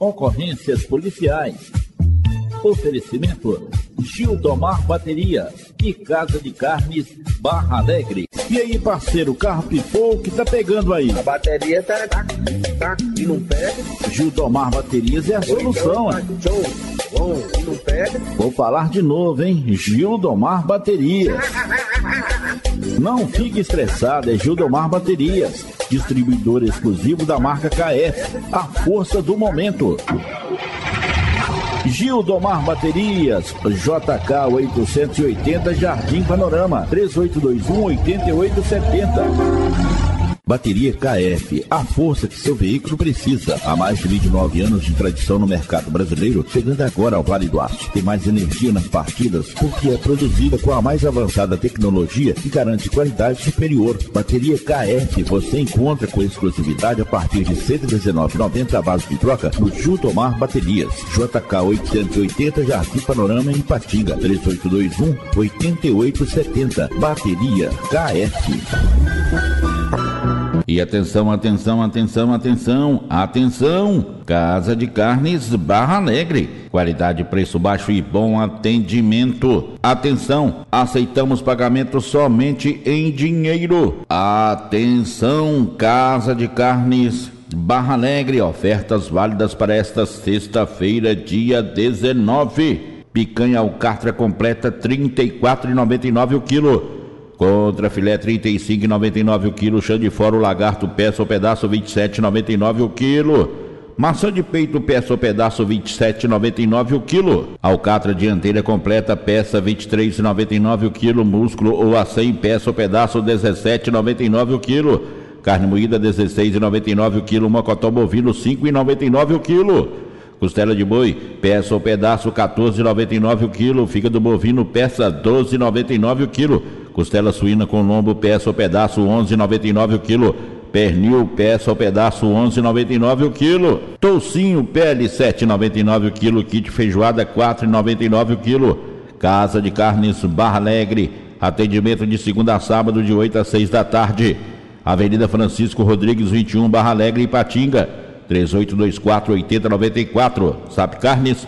Ocorrências policiais. Oferecimento Gildomar Bateria e Casa de Carnes Barra Alegre. E aí, parceiro, o carro pifou, o que tá pegando aí? A bateria tá e não pega. Gildomar Baterias é a solução, E não pega. Vou falar de novo, hein? Gildomar Baterias. Não fique estressado, é Gildomar Baterias, distribuidor exclusivo da marca KF, a força do momento. Gildomar Baterias, JK 880 Jardim Panorama, 3821-8870. Bateria KF, a força que seu veículo precisa. Há mais de 29 anos de tradição no mercado brasileiro, chegando agora ao Vale do Aço. Tem mais energia nas partidas porque é produzida com a mais avançada tecnologia e garante qualidade superior. Bateria KF você encontra com exclusividade a partir de R$ 119,90 a base de troca no Gildomar Baterias. JK 880 Jardim Panorama em Ipatinga, 3821-8870. Bateria KF. E atenção, Casa de Carnes Barra Alegre, qualidade, preço baixo e bom atendimento. Atenção, aceitamos pagamento somente em dinheiro. Atenção, Casa de Carnes Barra Alegre, ofertas válidas para esta sexta-feira, dia 19. Picanha alcatra completa R$ 34,99 o quilo. Contra filé R$ 35,99 o quilo. Chã de fora o lagarto peça ou pedaço R$ 27,99 o quilo. Maçã de peito peça ou pedaço R$ 27,99 o quilo. Alcatra dianteira completa peça R$ 23,99 o quilo. Músculo ou acém peça ou pedaço R$ 17,99 o quilo. Carne moída R$ 16,99 o quilo. Mocotó bovino R$ 5,99 o quilo. Costela de boi, peça ou pedaço R$ 14,99 o quilo. Fígado bovino, peça R$ 12,99 o quilo. Costela suína com lombo, peça ou pedaço R$ 11,99 o quilo. Pernil, peça ou pedaço R$ 11,99 o quilo. Toucinho, pele R$ 7,99 o quilo. Kit feijoada R$ 4,99 o quilo. Casa de Carnes Barra Alegre. Atendimento de segunda a sábado de 8 às 6 da tarde. Avenida Francisco Rodrigues 21, Barra Alegre, Ipatinga. 3824-8094. SAP Carnes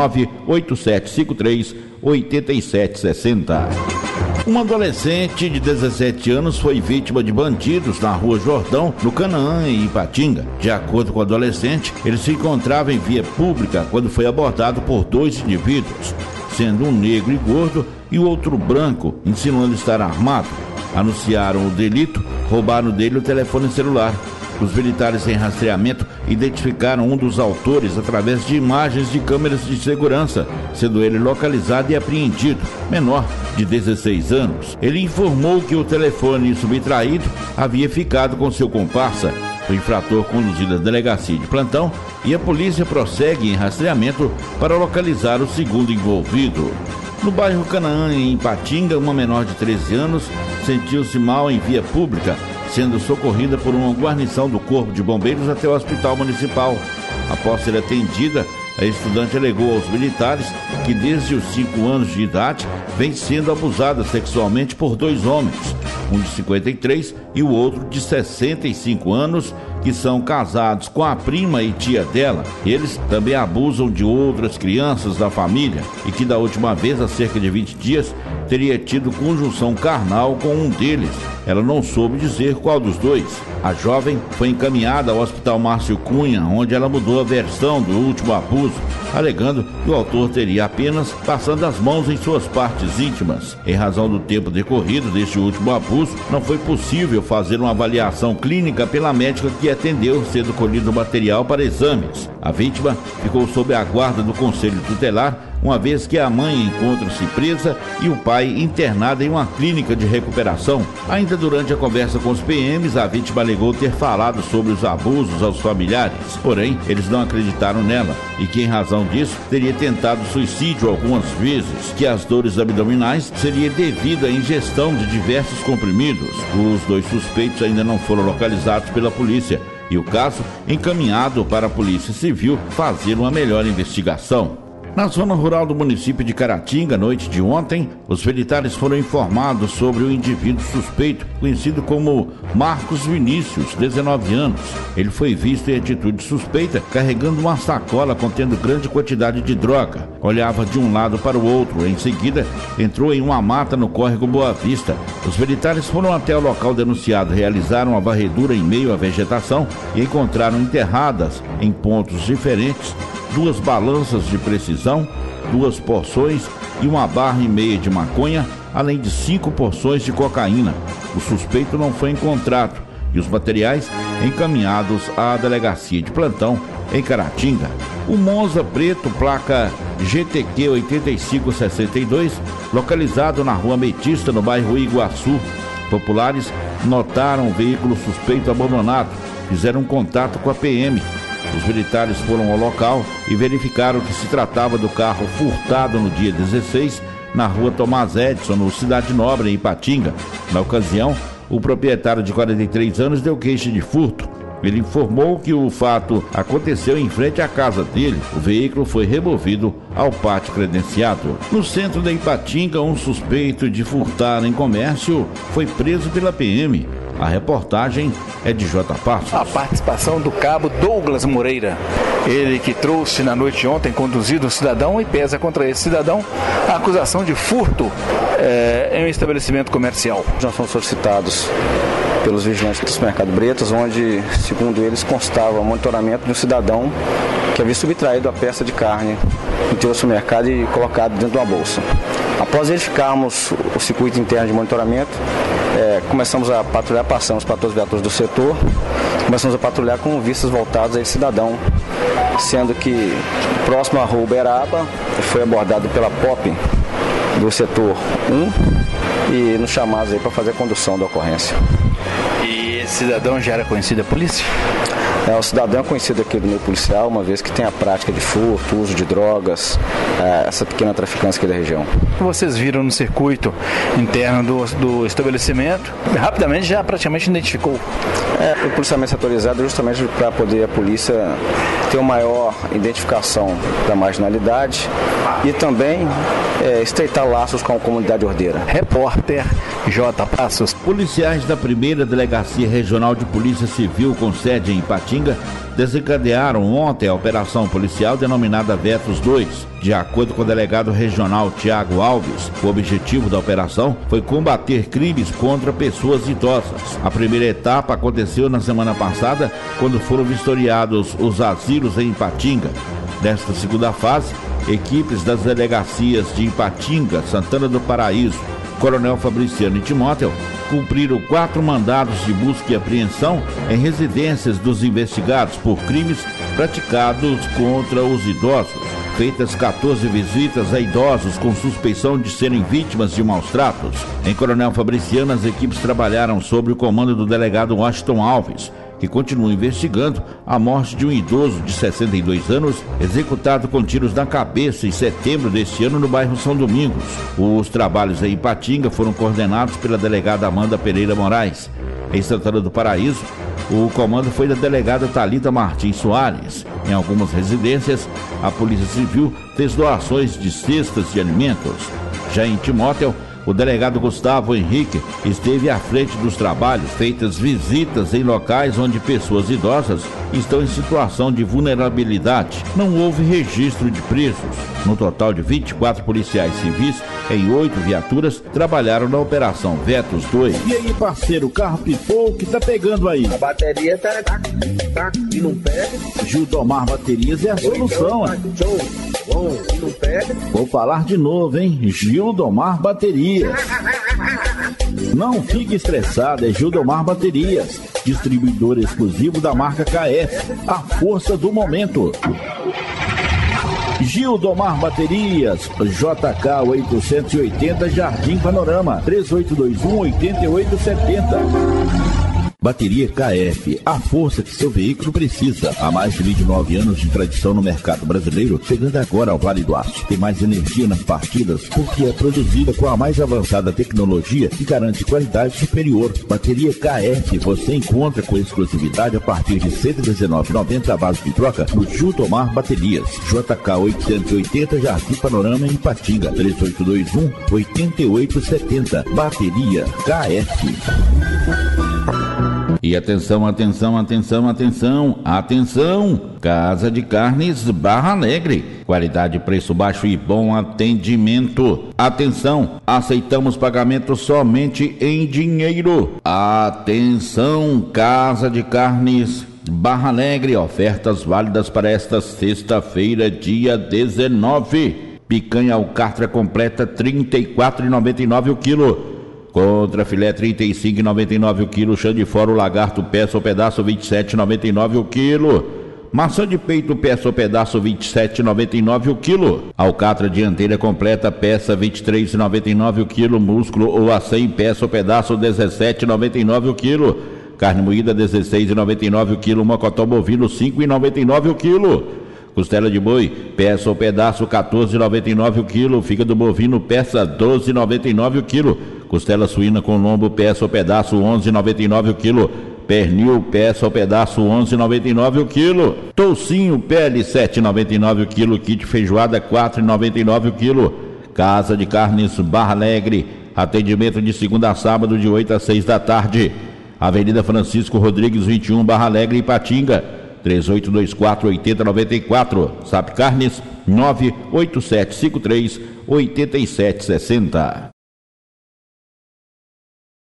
98753-8760. Um adolescente de 17 anos foi vítima de bandidos na rua Jordão, no Canaã, em Ipatinga. De acordo com o adolescente, ele se encontrava em via pública quando foi abordado por dois indivíduos, sendo um negro e gordo e o outro branco, insinuando estar armado. Anunciaram o delito, roubaram dele o telefone celular. Os militares em rastreamento identificaram um dos autores através de imagens de câmeras de segurança, sendo ele localizado e apreendido, menor de 16 anos. Ele informou que o telefone subtraído havia ficado com seu comparsa. O infrator conduzido à delegacia de plantão e a polícia prossegue em rastreamento para localizar o segundo envolvido. No bairro Canaã, em Ipatinga, uma menor de 13 anos sentiu-se mal em via pública, sendo socorrida por uma guarnição do Corpo de Bombeiros até o Hospital Municipal. Após ser atendida, a estudante alegou aos militares que desde os 5 anos de idade vem sendo abusada sexualmente por dois homens, um de 53 e o outro de 65 anos, que são casados com a prima e tia dela. Eles também abusam de outras crianças da família e que da última vez, há cerca de 20 dias, teria tido conjunção carnal com um deles. Ela não soube dizer qual dos dois. A jovem foi encaminhada ao Hospital Márcio Cunha, onde ela mudou a versão do último abuso, alegando que o autor teria apenas passando as mãos em suas partes íntimas. Em razão do tempo decorrido deste último abuso, não foi possível fazer uma avaliação clínica pela médica que atendeu, sendo colhido o material para exames. A vítima ficou sob a guarda do Conselho Tutelar, uma vez que a mãe encontra-se presa e o pai internado em uma clínica de recuperação. Ainda durante a conversa com os PMs, a vítima alegou ter falado sobre os abusos aos familiares, porém, eles não acreditaram nela e que, em razão disso, teria tentado suicídio algumas vezes, que as dores abdominais seria devido à ingestão de diversos comprimidos. Os dois suspeitos ainda não foram localizados pela polícia e o caso encaminhado para a Polícia Civil fazer uma melhor investigação. Na zona rural do município de Caratinga, noite de ontem, os militares foram informados sobre o indivíduo suspeito, conhecido como Marcos Vinícius, 19 anos. Ele foi visto em atitude suspeita, carregando uma sacola contendo grande quantidade de droga. Olhava de um lado para o outro. Em seguida, entrou em uma mata no córrego Boa Vista. Os militares foram até o local denunciado, realizaram a varredura em meio à vegetação e encontraram enterradas, em pontos diferentes, 2 balanças de precisão, 2 porções e 1,5 barra de maconha, além de 5 porções de cocaína. O suspeito não foi encontrado e os materiais encaminhados à delegacia de plantão em Caratinga. O Monza preto, placa GTQ 8562, localizado na Rua Metista, no bairro Iguaçu. Populares notaram o veículo suspeito abandonado, fizeram contato com a PM. Os militares foram ao local e verificaram que se tratava do carro furtado no dia 16, na rua Tomás Edson, no Cidade Nobre, em Ipatinga. Na ocasião, o proprietário de 43 anos deu queixa de furto. Ele informou que o fato aconteceu em frente à casa dele. O veículo foi removido ao pátio credenciado. No centro de Ipatinga, um suspeito de furtar em comércio foi preso pela PM. A reportagem é de J. Passos. A participação do cabo Douglas Moreira, ele que trouxe na noite de ontem, conduzido um cidadão e pesa contra esse cidadão a acusação de furto em um estabelecimento comercial. Nós fomos solicitados pelos vigilantes do supermercado Bretas, onde, segundo eles, constava o monitoramento de um cidadão que havia subtraído a peça de carne no interior do supermercado e colocado dentro de uma bolsa. Após verificarmos o circuito interno de monitoramento, começamos a patrulhar, passamos para todos os viaturas do setor, começamos a patrulhar com vistas voltadas a esse cidadão, sendo que próximo à rua Uberaba foi abordado pela POP do setor 1 e nos chamados aí para fazer a condução da ocorrência. E esse cidadão já era conhecido da polícia? O cidadão é conhecido aqui do meio policial, uma vez que tem a prática de furto, uso de drogas, essa pequena traficância aqui da região. Vocês viram no circuito interno do estabelecimento, rapidamente já praticamente identificou? O policiamento setorizado é justamente para poder a polícia ter uma maior identificação da marginalidade e também estreitar laços com a comunidade ordeira. Repórter J. Passos. Policiais da 1ª Delegacia Regional de Polícia Civil, com sede em Ipatinga, desencadearam ontem a operação policial denominada Vetos 2. De acordo com o delegado regional Tiago Alves, o objetivo da operação foi combater crimes contra pessoas idosas. A primeira etapa aconteceu na semana passada, quando foram vistoriados os asilos em Ipatinga. Nesta segunda fase, equipes das delegacias de Ipatinga, Santana do Paraíso, Coronel Fabriciano e Timóteo cumpriram 4 mandados de busca e apreensão em residências dos investigados por crimes praticados contra os idosos. Feitas 14 visitas a idosos com suspeição de serem vítimas de maus tratos. Em Coronel Fabriciano, as equipes trabalharam sob o comando do delegado Washington Alves, que continua investigando a morte de um idoso de 62 anos, executado com tiros na cabeça em setembro deste ano no bairro São Domingos. Os trabalhos em Ipatinga foram coordenados pela delegada Amanda Pereira Moraes. Em Santana do Paraíso, o comando foi da delegada Thalita Martins Soares. Em algumas residências, a Polícia Civil fez doações de cestas de alimentos. Já em Timóteo, o delegado Gustavo Henrique esteve à frente dos trabalhos, feitas visitas em locais onde pessoas idosas estão em situação de vulnerabilidade. Não houve registro de presos. No total de 24 policiais civis, em 8 viaturas, trabalharam na Operação Vetos 2. E aí, parceiro, o carro pifou, o que tá pegando aí? A bateria tá e não pega. Gildomar Baterias é a solução, hein? E não pega. Vou falar de novo, hein? Gildomar Baterias. Não fique estressado, é Gildomar Baterias, distribuidor exclusivo da marca KF, a força do momento. Gildomar Baterias, JK 880, Jardim Panorama, 3821-8870. Bateria KF, a força que seu veículo precisa. Há mais de 29 anos de tradição no mercado brasileiro, chegando agora ao Vale do Aço. Tem mais energia nas partidas porque é produzida com a mais avançada tecnologia que garante qualidade superior. Bateria KF você encontra com exclusividade a partir de R$ 119,90 a base de troca no Jutomar Baterias. JK 880 Jardim Panorama em Ipatinga. 3821-8870. Bateria KF. E atenção, atenção, atenção, atenção, atenção! Casa de Carnes Barra Alegre. Qualidade, preço baixo e bom atendimento. Atenção, aceitamos pagamento somente em dinheiro. Atenção, Casa de Carnes Barra Alegre. Ofertas válidas para esta sexta-feira, dia 19. Picanha alcatra completa R$ 34,99 o quilo. Contra filé R$ 35,99 o quilo. Chã de fora o lagarto peça ou pedaço R$ 27,99 o quilo. Maçã de peito peça ou pedaço R$ 27,99 o quilo. Alcatra dianteira completa peça R$ 23,99 o quilo. Músculo ou acém peça ou pedaço R$ 17,99 o quilo. Carne moída R$ 16,99 o quilo. Mocotó bovino R$ 5,99 o quilo. Costela de boi, peça ou pedaço R$ 14,99 o quilo. Fígado bovino, peça R$ 12,99 o quilo. Costela suína com lombo, peça ou pedaço R$ 11,99 o quilo. Pernil, peça ou pedaço R$ 11,99 o quilo. Toucinho, pele R$ 7,99 o quilo. Kit feijoada R$ 4,99 o quilo. Casa de Carnes Barra Alegre. Atendimento de segunda a sábado de 8 às 6 da tarde. Avenida Francisco Rodrigues 21, Barra Alegre, Ipatinga. 3824-8094. SAP Carnes 98753-8760.